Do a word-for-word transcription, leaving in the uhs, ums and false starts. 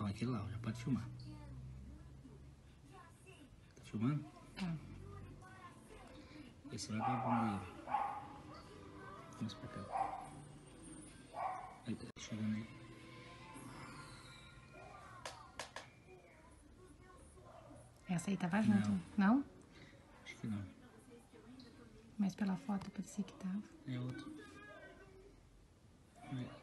Então aquele lá, ó, já pode filmar. Tá filmando? Tá. Esse vai pra bunda aí. Vamos pra cá. Aí, tá chegando aí. Essa aí tava junto, Não. não? Acho que não. Mas pela foto parecia que tava. É outro. É.